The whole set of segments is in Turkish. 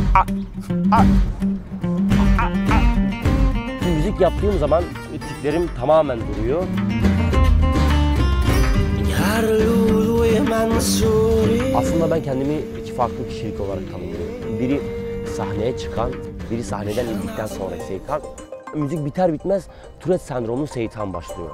Müzik yaptığım zaman tiklerim tamamen duruyor. Aslında ben kendimi iki farklı kişilik olarak tanımlıyorum. Biri sahneye çıkan, biri sahneden indikten sonra Seytan. Müzik biter bitmez Tourette sendromlu Seytan başlıyor.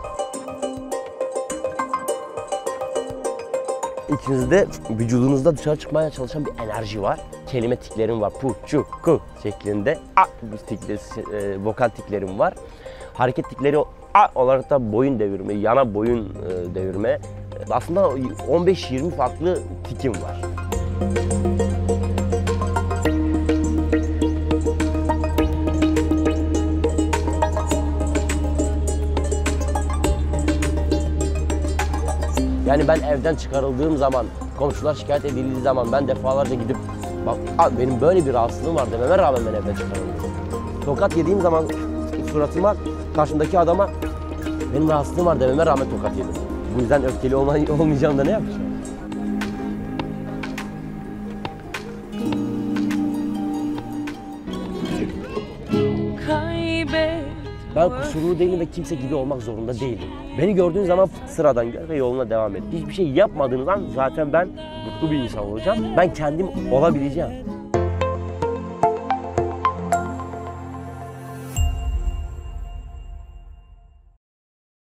İçinizde, vücudunuzda dışarı çıkmaya çalışan bir enerji var. Kelime tiklerim var. Pu, çu, ku şeklinde. Vokal tiklerim var. Hareket tikleri olarak da boyun devirme, yana boyun devirme. Aslında 15-20 farklı tikim var. Yani ben evden çıkarıldığım zaman, komşular şikayet edildiği zaman ben defalarca gidip bak benim böyle bir rahatsızlığım var dememe rağmen ben evden çıkarıldım. Tokat yediğim zaman suratıma, karşımdaki adama benim rahatsızlığım var dememe rağmen tokat yedim. Bu yüzden öfkeli olmayacağım da ne yapacağım? Ben kusurlu değilim ve kimse gibi olmak zorunda değilim. Beni gördüğün zaman sıradan gel ve yoluna devam et. Hiçbir şey yapmadığınız an zaten ben mutlu bir insan olacağım. Ben kendim olabileceğim.